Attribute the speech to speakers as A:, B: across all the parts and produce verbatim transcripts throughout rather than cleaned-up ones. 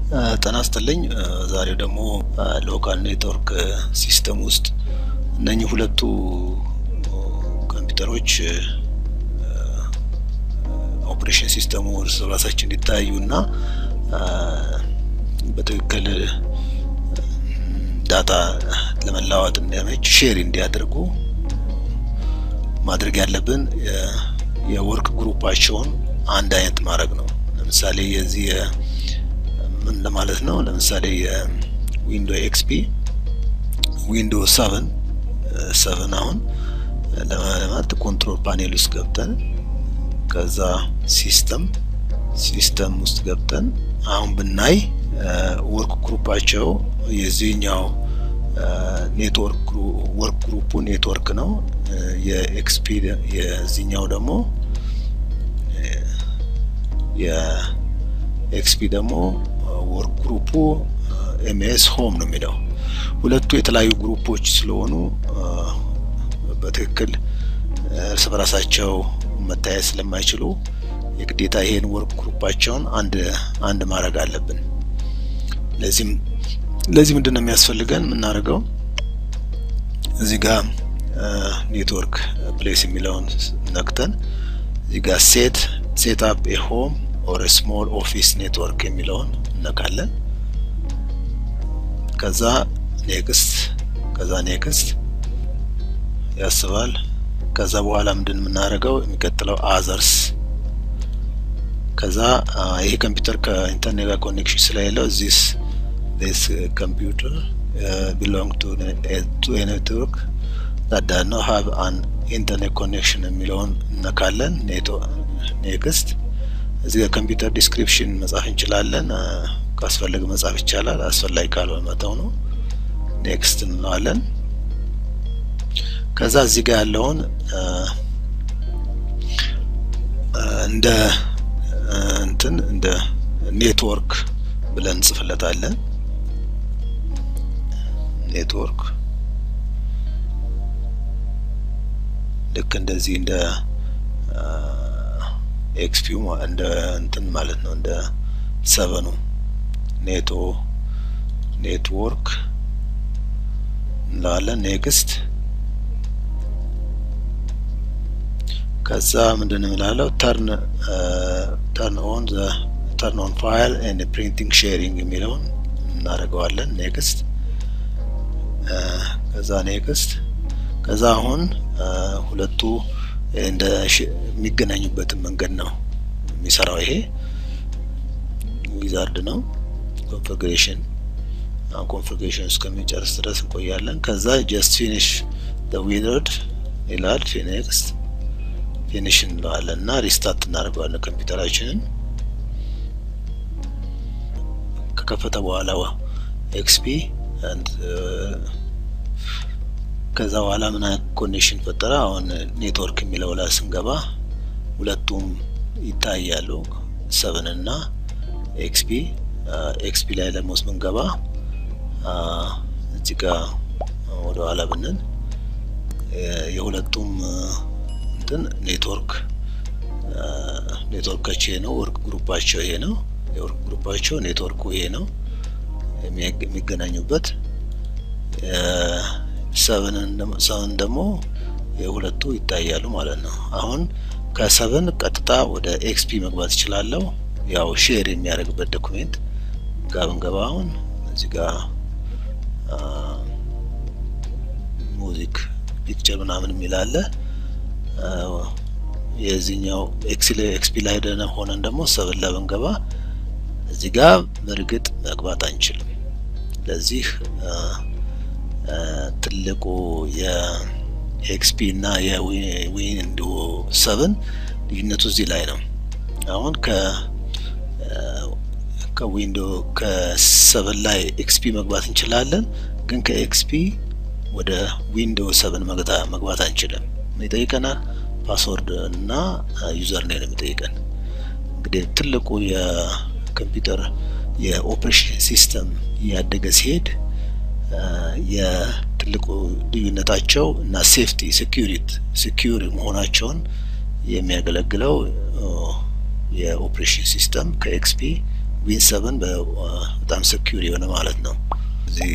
A: ጤና ይስጥልኝ ዛሬው ደግሞ ሎካል ኔትወርክ ሲስተም ውስጥ እነኚህ ሁለቱ ኮምፒውተሮች ኦፕሬሽን ሲስተሙ እርስ በራሳቸው እንዲታዩና በትክክል ዳታ ለመለዋወጥ እንዲያመች ሼር እንዲያደርጉ ማድረግ ያለብን የወርክ ግሩፓቸውን አንድ አይነት ማድረግ ነው። ለምሳሌ የዚህ ምን ለማለት ነው? ለምሳሌ የዊንዶው ኤክስፒ ዊንዶው ሰቨን ሰቨን አሁን ለማለት ኮንትሮል ፓኔል ውስጥ ገብተን ከዛ ሲስተም ሲስተም ውስጥ ገብተን አሁን ብናይ ወርክ ግሩፓቸው የዚህኛው ኔትወርክ ወርክ ግሩፑ ኔትወርክ ነው። የኤክስፒ የዚህኛው ደግሞ የኤክስፒ ደግሞ ወርክ ግሩፑ ኤምኤስ ሆም ነው የሚለው። ሁለቱ የተለያዩ ግሩፖች ስለሆኑ በትክክል እርስ በራሳቸው መታየት ስለማይችሉ የግዴታ ይሄን ወርክ ግሩፓቸውን አንድ አንድ ማድረግ አለብን። ለዚህም ለዚህ ምንድነው የሚያስፈልገን? የምናደርገው እዚህ ጋር ኔትወርክ ፕሌስ የሚለውን ነክተን እዚህ ጋር ሴት ሴት አፕ ኤ ሆም ኦር ኤ ስሞል ኦፊስ ኔትወርክ የሚለውን ነካለን። ከዛ ኔክስት ከዛ ኔክስት ያስባል። ከዛ በኋላ ምንድን የምናደርገው የሚቀጥለው አዘርስ። ከዛ ይሄ ኮምፒውተር ከኢንተርኔት ጋር ኮኔክሽን ስለሌለው this this computer uh, belong to to a network that does not have an internet connection የሚለውን ነካለን። ኔቶ ኔክስት እዚህ ጋር ኮምፒውተር ዲስክሪፕሽን መጻፍ እንችላለን። ካስፈለገ መጻፍ ይቻላል፣ አስፈላጊ ካልሆነ መተው ነው። ኔክስት እንለዋለን። ከዛ እዚህ ጋር ያለውን እንደ እንትን እንደ ኔትወርክ ብለን ጽፈለታለን። ኔትወርክ ልክ እንደዚህ እንደ ኤክስፒው እንደ እንትን ማለት ነው፣ እንደ ሰቨኑ ኔቶ ኔትወርክ እንላለን። ኔክስት ከዛ ምንድነው የምላለው? ተርን ተርን ኦን ዘ ተርን ኦን ፋይል ኤንድ ፕሪንቲንግ ሼሪንግ የሚለውን እናደርገዋለን። ኔክስት ከዛ ኔክስት ከዛ አሁን ሁለቱ እንደ የሚገናኙበትን መንገድ ነው የሚሰራው። ይሄ ዊዛርድ ነው። ኮንፊግሬሽን አሁን ኮንፊግሬሽን እስከሚጨርስ ድረስ እንቆያለን። ከዛ ጀስት ፊኒሽ ዘ ዊዛርድ ይላል። ኔክስት ፊኒሽ እንለዋለን እና ሪስታርት እናደርገዋለን ኮምፒውተራችንን። ከከፈተ በኋላ ኤክስፒ አንድ ከዛ በኋላ ምን አይነት ኮኔክሽን ፈጠረ? አሁን ኔትወርክ የሚለው ላይ ስንገባ ሁለቱም ይታያሉ፣ ሰቨን እና ኤክስፒ። ኤክስፒ ላይ ደግሞ ስንገባ እዚህ ጋር ወደ ኋላ ብንል የሁለቱም እንትን ኔትወርክ ኔትወርካቸው ይሄ ነው። ወርክ ግሩፓቸው ይሄ ነው። የወርክ ግሩፓቸው ኔትወርኩ ይሄ ነው የሚገናኙበት። ሰቨን ሰቨን ደግሞ የሁለቱ ይታያሉ ማለት ነው። አሁን ከሰቨን ቀጥታ ወደ ኤክስፒ መግባት ይችላልው። ያው ሼር የሚያደርግበት ዶክመንት ጋር ብንገባ አሁን እዚህ ጋር ሙዚክ ፒክቸር ምናምን የሚላለ የዚህኛው ኤክስል ኤክስፒ ላይ ደና ሆነን ደግሞ ሰቨን ላይ ብንገባ እዚህ ጋር በርግጥ መግባት አንችልም። ለዚህ ትልቁ የኤክስፒ እና የዊንዶው ሰቨን ልዩነቱ እዚህ ላይ ነው። አሁን ከ ከዊንዶው ከሰቨን ላይ ኤክስፒ መግባት እንችላለን፣ ግን ከኤክስፒ ወደ ዊንዶው ሰቨን መግባት አንችልም። ይጠይቀናል ፓስወርድ እና ዩዘር ኔም የሚጠይቀን። እንግዲህ ትልቁ የኮምፒውተር የኦፕሬሽን ሲስተም ያደገ ሲሄድ የትልቁ ልዩነታቸው እና ሴፍቲ ሴኩሪቲ ሴኩሪ መሆናቸውን የሚያገለግለው የኦፕሬሽን ሲስተም ከኤክስፒ ዊን ሰቨን በጣም ሴኩር የሆነ ማለት ነው። እዚህ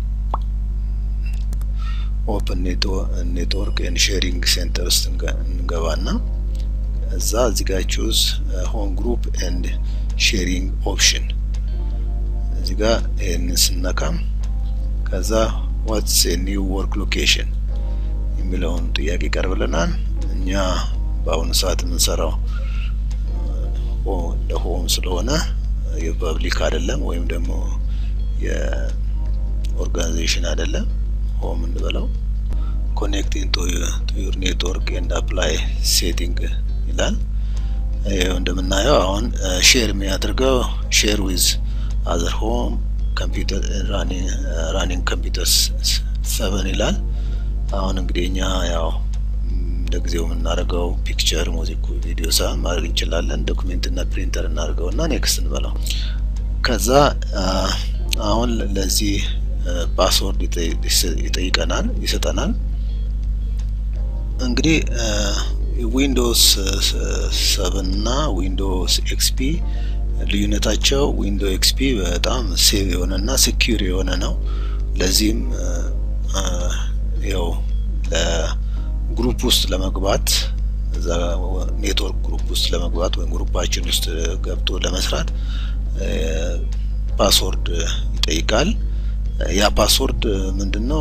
A: ኦፕን ኔትወርክ ኤንድ ሼሪንግ ሴንተር ውስጥ እንገባና እዛ እዚህ ጋር ቹዝ ሆም ግሩፕ ኤንድ ሼሪንግ ኦፕሽን እዚህ ጋር ይሄንን ስነካም ከዛ ዋትስ ኤ ኒው ወርክ ሎኬሽን የሚለውን ጥያቄ ቀርብልናል። እኛ በአሁኑ ሰዓት የምንሰራው ለሆም ስለሆነ የፐብሊክ አይደለም ወይም ደግሞ የኦርጋናይዜሽን አይደለም። ሆም እንበለው ኮኔክቲንግ ቱ ዩር ኔትወርክ ኤንድ አፕላይ ሴቲንግ ይላል። ይሄው እንደምናየው አሁን ሼር የሚያደርገው ሼር ዊዝ አዘር ሆም ኮምፒውተር ራኒንግ ኮምፒውተርስ ሰቨን ይላል። አሁን እንግዲህ እኛ ያው ለጊዜው የምናደርገው ፒክቸር፣ ሙዚክ፣ ቪዲዮ ሳን ማድረግ እንችላለን። ዶክመንት እና ፕሪንተር እናደርገውና ኔክስት እንበለው። ከዛ አሁን ለዚህ ፓስወርድ ይጠይቀናል ይሰጠናል። እንግዲህ ዊንዶውስ ሰቨን እና ዊንዶውስ ኤክስፒ ልዩነታቸው ዊንዶውስ ኤክስፒ በጣም ሴቭ የሆነና ሴኩር የሆነ ነው። ለዚህም ያው ለግሩፕ ውስጥ ለመግባት እዛ ኔትወርክ ግሩፕ ውስጥ ለመግባት ወይም ግሩፓችን ውስጥ ገብቶ ለመስራት ፓስወርድ ይጠይቃል። ያ ፓስወርድ ምንድነው?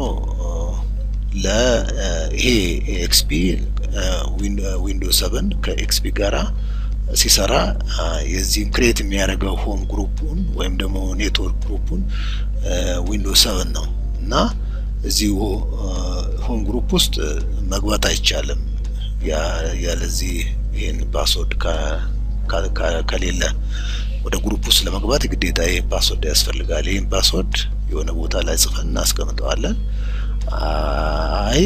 A: ለይሄ ኤክስፒ ዊንዶውስ ሰቨን ከኤክስፒ ጋራ ሲሰራ የዚህን ክሬት የሚያደርገው ሆም ግሩፑን ወይም ደግሞ ኔትወርክ ግሩፑን ዊንዶውስ ሰቨን ነው እና እዚህ ሆም ግሩፕ ውስጥ መግባት አይቻልም። ያ ያለዚህ ይሄን ፓስወርድ ከሌለ ወደ ግሩፕ ውስጥ ለመግባት ግዴታ ይሄ ፓስወርድ ያስፈልጋል። ይሄን ፓስወርድ የሆነ ቦታ ላይ ጽፈን እናስቀምጠዋለን። አይ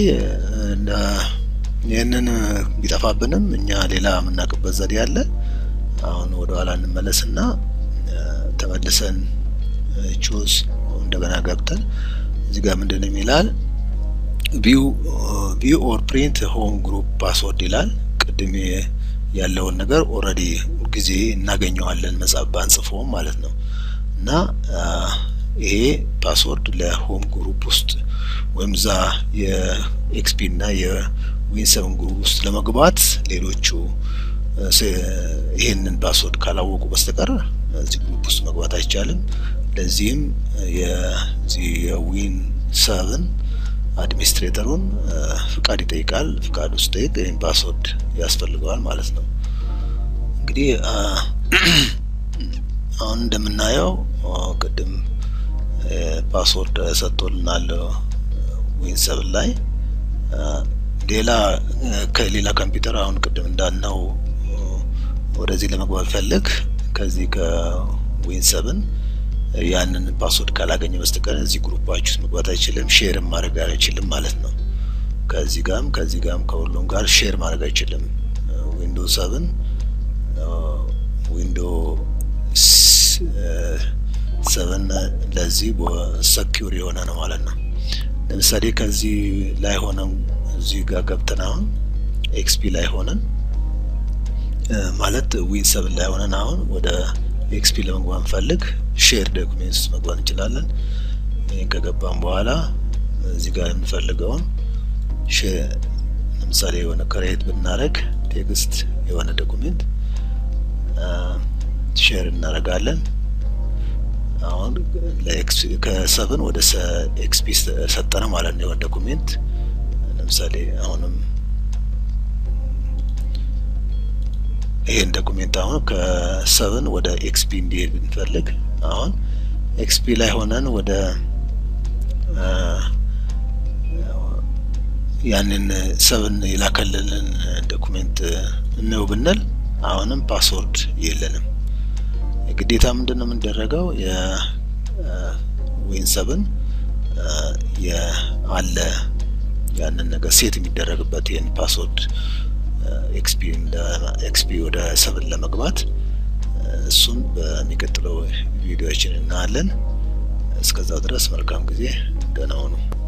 A: ይሄንን ቢጠፋብንም እኛ ሌላ የምናውቅበት ዘዴ አለ። አሁን ወደ ኋላ እንመለስና ተመልሰን ቹዝ እንደገና ገብተን እዚህ ጋር ምንድነው የሚላል ቪው ቪው ኦር ፕሪንት ሆም ግሩፕ ፓስወርድ ይላል። ቅድም ያለውን ነገር ኦሬዲ ጊዜ እናገኘዋለን መጻፍ ባንጽፈውም ማለት ነው። እና ይሄ ፓስወርድ ለሆም ግሩፕ ውስጥ ወይም ዛ የኤክስፒ እና የዊን ሰቨን ግሩፕ ውስጥ ለመግባት ሌሎቹ ይሄንን ፓስወርድ ካላወቁ በስተቀር እዚህ ግሩፕ ውስጥ መግባት አይቻልም። ለዚህም የዚህ የዊን ሰቨን አድሚኒስትሬተሩን ፍቃድ ይጠይቃል። ፍቃድ ውስጥ ጠይቅ ይሄን ፓስወርድ ያስፈልገዋል ማለት ነው። እንግዲህ አሁን እንደምናየው ቅድም ፓስወርድ ሰጥቶልናል ዊን ሰቨን ላይ። ሌላ ከሌላ ኮምፒውተር አሁን ቅድም እንዳልነው ወደዚህ ለመግባት ፈልግ ከዚህ ከዊን ሰቨን ያንን ፓስወርድ ካላገኘ በስተቀር እዚህ ግሩፓችሁ መግባት አይችልም፣ ሼር ማድረግ አይችልም ማለት ነው። ከዚህ ጋርም ከዚህ ጋርም ከሁሉም ጋር ሼር ማድረግ አይችልም። ዊንዶውስ ሰቨን ዊንዶውስ ሰቨን ለዚህ ሴኩር የሆነ ነው ማለት ነው። ለምሳሌ ከዚህ ላይ ሆነን እዚህ ጋር ገብተን አሁን ኤክስፒ ላይ ሆነን ማለት ዊን ሰቨን ላይ ሆነን አሁን ወደ ኤክስፒ ለመግባት ፈልግ ሼር ዶክመንትስ መግባት እንችላለን። ይሄን ከገባን በኋላ እዚህ ጋር የምንፈልገውን ሼር ለምሳሌ የሆነ ክሬት ብናረግ ቴክስት የሆነ ዶክመንት ሼር እናረጋለን። አሁን ለኤክስ ከሰቨን ወደ ኤክስፒ ሰጠነ ማለት ነው። የሆነ ዶክመንት ለምሳሌ አሁንም ይሄን ዶክመንት አሁን ከሰቨን ወደ ኤክስፒ እንዲሄድ ብንፈልግ አሁን ኤክስፒ ላይ ሆነን ወደ ያንን ሰቨን ይላከልልን ዶክመንት ነው ብንል አሁንም ፓስወርድ የለንም። ግዴታ ምንድነው የምንደረገው የዊን ሰቨን ያለ ያንን ነገር ሴት የሚደረግበት ይሄን ፓስወርድ ኤክስፒ እንደ ኤክስፒ ወደ ሰቨን ለመግባት እሱን በሚቀጥለው ቪዲዮአችን እናያለን። እስከዛው ድረስ መልካም ጊዜ፣ ደህና ሁኑ።